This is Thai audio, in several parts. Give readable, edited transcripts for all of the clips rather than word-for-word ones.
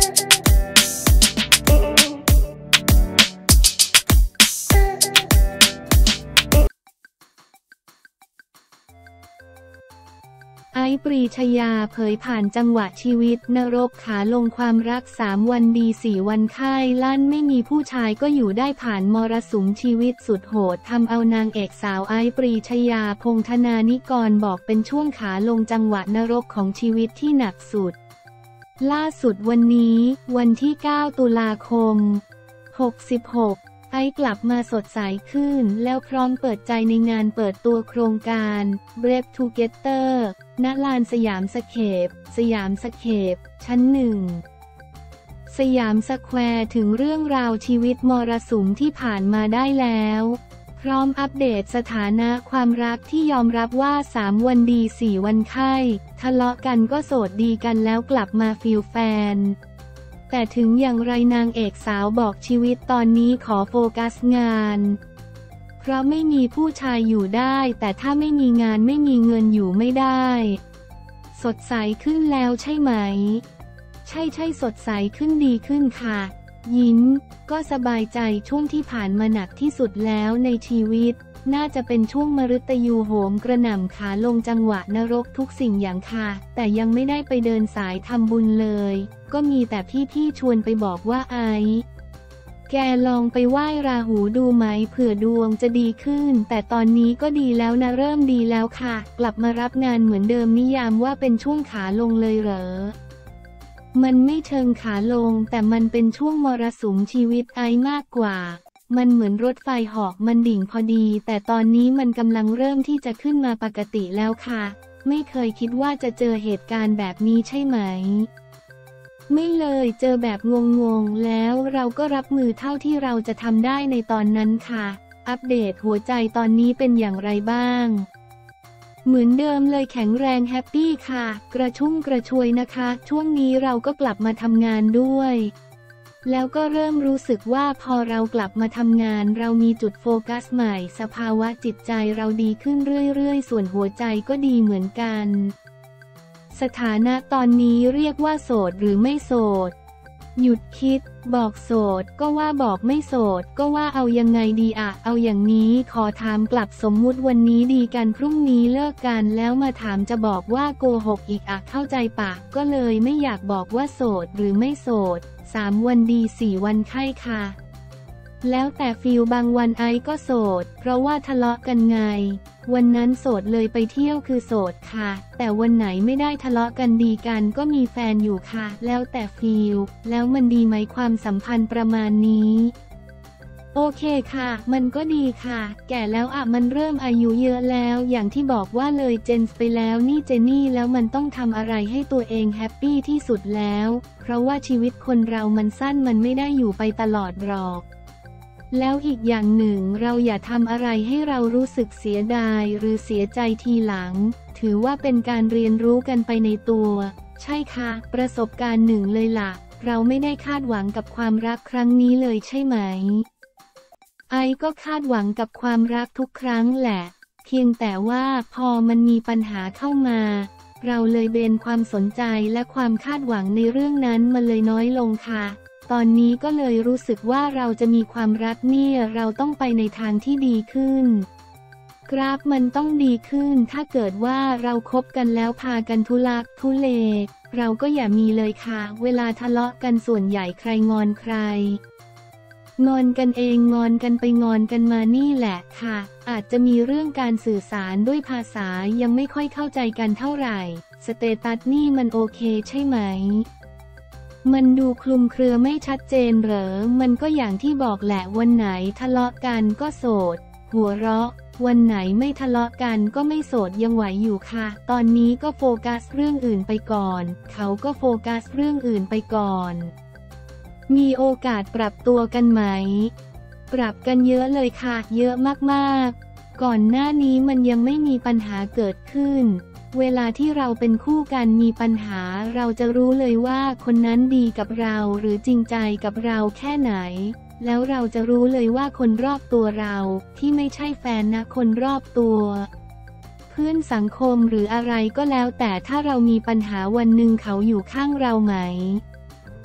ไอซ์ ปรีชยาเผยผ่านจังหวะชีวิตนรกขาลงความรัก3 วันดี4 วันค่ายลั่นไม่มีผู้ชายก็อยู่ได้ผ่านมรสุมชีวิตสุดโหดทำเอานางเอกสาวไอซ์ ปรีชยาพงษ์ธนานิกรบอกเป็นช่วงขาลงจังหวะนรกของชีวิตที่หนักสุดล่าสุดวันนี้วันที่9 ตุลาคม 66ไอซ์กลับมาสดใสขึ้นแล้วพร้อมเปิดใจในงานเปิดตัวโครงการ Brave Together ณ ลานสยามสเคปชั้น 1 สยามสแควร์ถึงเรื่องราวชีวิตมรสุมที่ผ่านมาได้แล้วพร้อมอัปเดตสถานะความรักที่ยอมรับว่า3 วันดี4 วันไข้ทะเลาะกันก็โสดดีกันแล้วกลับมาฟีลแฟนแต่ถึงอย่างไรนางเอกสาวบอกชีวิตตอนนี้ขอโฟกัสงานเพราะไม่มีผู้ชายอยู่ได้แต่ถ้าไม่มีงานไม่มีเงินอยู่ไม่ได้สดใสขึ้นแล้วใช่ไหมใช่สดใสขึ้นดีขึ้นค่ะยิ้มก็สบายใจช่วงที่ผ่านมาหนักที่สุดแล้วในชีวิตน่าจะเป็นช่วงมฤตยูโหมกระหน่ำขาลงจังหวะนรกทุกสิ่งอย่างค่ะแต่ยังไม่ได้ไปเดินสายทำบุญเลยก็มีแต่พี่ชวนไปบอกว่าไอแกลองไปไหว้ราหูดูไหมเผื่อดวงจะดีขึ้นแต่ตอนนี้ก็ดีแล้วนะเริ่มดีแล้วค่ะกลับมารับงานเหมือนเดิมนิยามว่าเป็นช่วงขาลงเลยเหรอมันไม่เชิงขาลงแต่มันเป็นช่วงมรสุมชีวิตไอมากกว่ามันเหมือนรถไฟเหาะมันดิ่งพอดีแต่ตอนนี้มันกำลังเริ่มที่จะขึ้นมาปกติแล้วค่ะไม่เคยคิดว่าจะเจอเหตุการณ์แบบนี้ใช่ไหมไม่เลยเจอแบบงงๆแล้วเราก็รับมือเท่าที่เราจะทำได้ในตอนนั้นค่ะอัปเดตหัวใจตอนนี้เป็นอย่างไรบ้างเหมือนเดิมเลยแข็งแรงแฮปปี้ค่ะกระชุ่มกระชวยนะคะช่วงนี้เราก็กลับมาทำงานด้วยแล้วก็เริ่มรู้สึกว่าพอเรากลับมาทำงานเรามีจุดโฟกัสใหม่สภาวะจิตใจเราดีขึ้นเรื่อยๆส่วนหัวใจก็ดีเหมือนกันสถานะตอนนี้เรียกว่าโสดหรือไม่โสดหยุดคิดบอกโสดก็ว่าบอกไม่โสดก็ว่าเอายังไงดีอะเอาอย่างนี้ขอถามกลับสมมุติวันนี้ดีกันพรุ่งนี้เลิกกันแล้วมาถามจะบอกว่าโกหกอีกอะเข้าใจปะก็เลยไม่อยากบอกว่าโสดหรือไม่โสด3 วันดี4 วันไข้ค่ะแล้วแต่ฟีลบางวันไอก็โสดเพราะว่าทะเลาะกันไงวันนั้นโสดเลยไปเที่ยวคือโสดค่ะแต่วันไหนไม่ได้ทะเลาะกันดีกันก็มีแฟนอยู่ค่ะแล้วแต่ฟีลแล้วมันดีไหมความสัมพันธ์ประมาณนี้โอเคค่ะมันก็ดีค่ะแก่แล้วอะมันเริ่มอายุเยอะแล้วอย่างที่บอกว่าเลยเจนไปแล้วนี่เจนี่แล้วมันต้องทำอะไรให้ตัวเองแฮปปี้ที่สุดแล้วเพราะว่าชีวิตคนเรามันสั้นมันไม่ได้อยู่ไปตลอดหรอกแล้วอีกอย่างหนึ่งเราอย่าทำอะไรให้เรารู้สึกเสียดายหรือเสียใจทีหลังถือว่าเป็นการเรียนรู้กันไปในตัวใช่ค่ะประสบการณ์หนึ่งเลยล่ะเราไม่ได้คาดหวังกับความรักครั้งนี้เลยใช่ไหมไอก็คาดหวังกับความรักทุกครั้งแหละเพียงแต่ว่าพอมันมีปัญหาเข้ามาเราเลยเบนความสนใจและความคาดหวังในเรื่องนั้นมันเลยน้อยลงค่ะตอนนี้ก็เลยรู้สึกว่าเราจะมีความรักเนี่ยเราต้องไปในทางที่ดีขึ้นกราฟมันต้องดีขึ้นถ้าเกิดว่าเราคบกันแล้วพากันทุลักทุเลเราก็อย่ามีเลยค่ะเวลาทะเลาะกันส่วนใหญ่ใครงอนใครงอนกันเองงอนกันไปงอนกันมานี่แหละค่ะอาจจะมีเรื่องการสื่อสารด้วยภาษายังไม่ค่อยเข้าใจกันเท่าไหร่สเตตัสนี่มันโอเคใช่ไหมมันดูคลุมเครือไม่ชัดเจนเหรอมันก็อย่างที่บอกแหละวันไหนทะเลาะกันก็โสดหัวเราะวันไหนไม่ทะเลาะกันก็ไม่โสดยังไหวอยู่ค่ะตอนนี้ก็โฟกัสเรื่องอื่นไปก่อนเขาก็โฟกัสเรื่องอื่นไปก่อนมีโอกาสปรับตัวกันไหมปรับกันเยอะเลยค่ะเยอะมากๆก่อนหน้านี้มันยังไม่มีปัญหาเกิดขึ้นเวลาที่เราเป็นคู่กันมีปัญหาเราจะรู้เลยว่าคนนั้นดีกับเราหรือจริงใจกับเราแค่ไหนแล้วเราจะรู้เลยว่าคนรอบตัวเราที่ไม่ใช่แฟนนะคนรอบตัวเพื่อนสังคมหรืออะไรก็แล้วแต่ถ้าเรามีปัญหาวันหนึ่งเขาอยู่ข้างเราไหม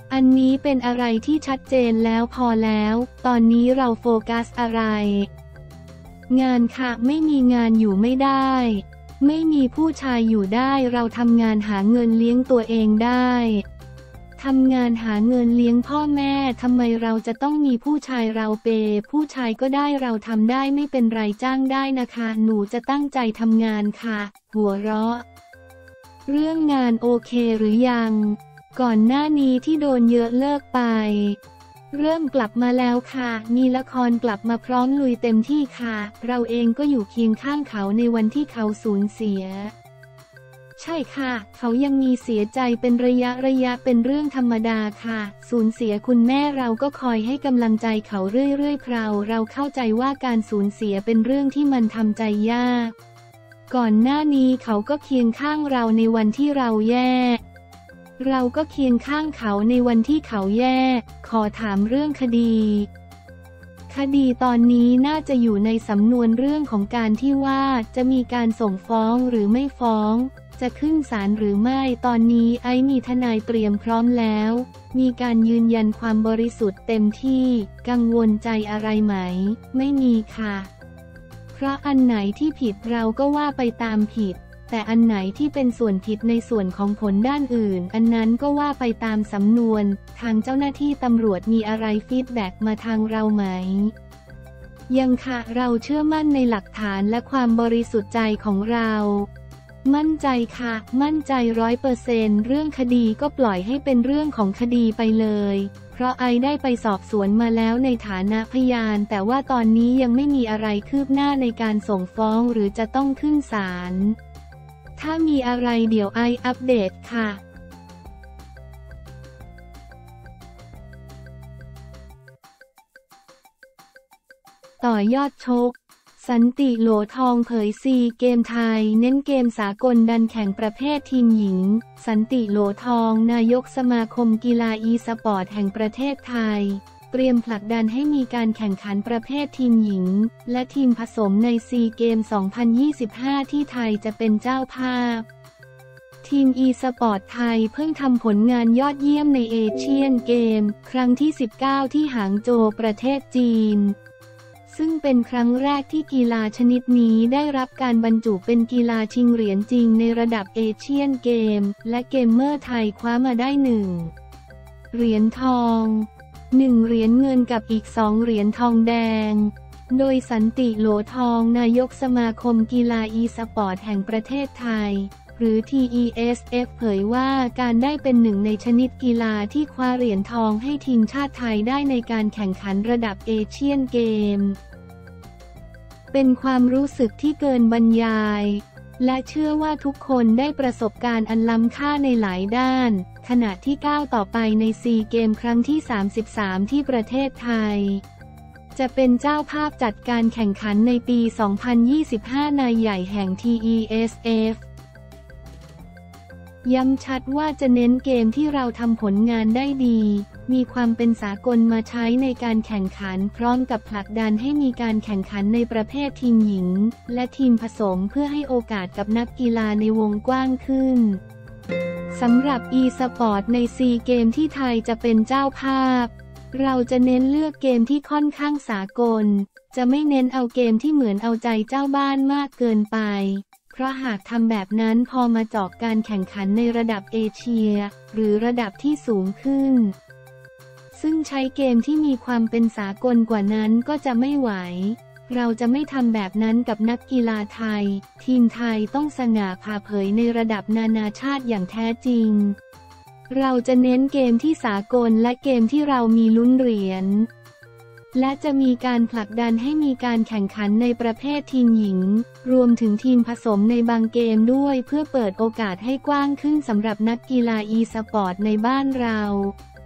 อันนี้เป็นอะไรที่ชัดเจนแล้วพอแล้ว ตอนนี้เราโฟกัสอะไร งานค่ะไม่มีงานอยู่ไม่ได้ ไม่มีผู้ชายอยู่ได้เราทำงานหาเงินเลี้ยงตัวเองได้ทำงานหาเงินเลี้ยงพ่อแม่ทำไมเราจะต้องมีผู้ชายเราเปย์ผู้ชายก็ได้เราทำได้ไม่เป็นไรจ้างได้นะคะหนูจะตั้งใจทำงานค่ะหัวเราะเรื่องงานโอเคหรือยังก่อนหน้านี้ที่โดนเยอะเลิกไปเริ่มกลับมาแล้วค่ะมีละครกลับมาพร้อมลุยเต็มที่ค่ะเราเองก็อยู่เคียงข้างเขาในวันที่เขาสูญเสียใช่ค่ะเขายังมีเสียใจเป็นระยะเป็นเรื่องธรรมดาค่ะสูญเสียคุณแม่เราก็คอยให้กำลังใจเขาเรื่อยๆเราเข้าใจว่าการสูญเสียเป็นเรื่องที่มันทำใจยากก่อนหน้านี้เขาก็เคียงข้างเราในวันที่เราแย่เราก็เคียงข้างเขาในวันที่เขาแย่ขอถามเรื่องคดีตอนนี้น่าจะอยู่ในสำนวนเรื่องของการที่ว่าจะมีการส่งฟ้องหรือไม่ฟ้องจะขึ้นศาลหรือไม่ตอนนี้ไอ้มีทนายเตรียมพร้อมแล้วมีการยืนยันความบริสุทธิ์เต็มที่กังวลใจอะไรไหมไม่มีค่ะเพราะอันไหนที่ผิดเราก็ว่าไปตามผิดแต่อันไหนที่เป็นส่วนผิดในส่วนของผลด้านอื่นอันนั้นก็ว่าไปตามสำนวนทางเจ้าหน้าที่ตำรวจมีอะไรฟีดแบ็กมาทางเราไหมยังค่ะเราเชื่อมั่นในหลักฐานและความบริสุทธิ์ใจของเรามั่นใจค่ะมั่นใจ100%เรื่องคดีก็ปล่อยให้เป็นเรื่องของคดีไปเลยเพราะไอได้ไปสอบสวนมาแล้วในฐานะพยานแต่ว่าตอนนี้ยังไม่มีอะไรคืบหน้าในการส่งฟ้องหรือจะต้องขึ้นศาลถ้ามีอะไรเดี๋ยวไออัปเดตค่ะต่อยอดชกสันติโหลทองเผยซีเกมไทยเน้นเกมสากลดันแข่งประเภททีมหญิงสันติโหลทองนายกสมาคมกีฬาอีสปอร์ตแห่งประเทศไทยเตรียมผลักดันให้มีการแข่งขันประเภททีมหญิงและทีมผสมในซีเกม 2025 ที่ไทยจะเป็นเจ้าภาพทีมอีสปอร์ตไทยเพิ่งทำผลงานยอดเยี่ยมในเอเชียนเกมครั้งที่ 19 ที่หางโจวประเทศจีนซึ่งเป็นครั้งแรกที่กีฬาชนิดนี้ได้รับการบรรจุเป็นกีฬาชิงเหรียญจริงในระดับเอเชียนเกมและเกมเมอร์ไทยคว้ามาได้1 เหรียญทอง1 เหรียญเงินกับอีก2 เหรียญทองแดงโดยสันติโหลทองนายกสมาคมกีฬาอีสปอร์ตแห่งประเทศไทยหรือ TESF เผยว่าการได้เป็นหนึ่งในชนิดกีฬาที่คว้าเหรียญทองให้ทีมชาติไทยได้ในการแข่งขันระดับเอเชียนเกมเป็นความรู้สึกที่เกินบรรยายและเชื่อว่าทุกคนได้ประสบการณ์อันล้ำค่าในหลายด้านขณะที่ก้าวต่อไปในซีเกมครั้งที่ 33 ที่ประเทศไทยจะเป็นเจ้าภาพจัดการแข่งขันในปี 2025 นายใหญ่แห่ง TESFย้ำชัดว่าจะเน้นเกมที่เราทำผลงานได้ดีมีความเป็นสากลมาใช้ในการแข่งขันพร้อมกับผลักดันให้มีการแข่งขันในประเภททีมหญิงและทีมผสมเพื่อให้โอกาสกับนักกีฬาในวงกว้างขึ้นสำหรับ e-sport ในซีเกมที่ไทยจะเป็นเจ้าภาพเราจะเน้นเลือกเกมที่ค่อนข้างสากลจะไม่เน้นเอาเกมที่เหมือนเอาใจเจ้าบ้านมากเกินไปเพราะหากทำแบบนั้นพอมาเจาะการแข่งขันในระดับเอเชียหรือระดับที่สูงขึ้นซึ่งใช้เกมที่มีความเป็นสากลกว่านั้นก็จะไม่ไหวเราจะไม่ทำแบบนั้นกับนักกีฬาไทยทีมไทยต้องสง่าผ่าเผยในระดับนานาชาติอย่างแท้จริงเราจะเน้นเกมที่สากลและเกมที่เรามีลุ้นเหรียญและจะมีการผลักดันให้มีการแข่งขันในประเภททีมหญิงรวมถึงทีมผสมในบางเกมด้วยเพื่อเปิดโอกาสให้กว้างขึ้นสำหรับนักกีฬาอีสปอร์ตในบ้านเรา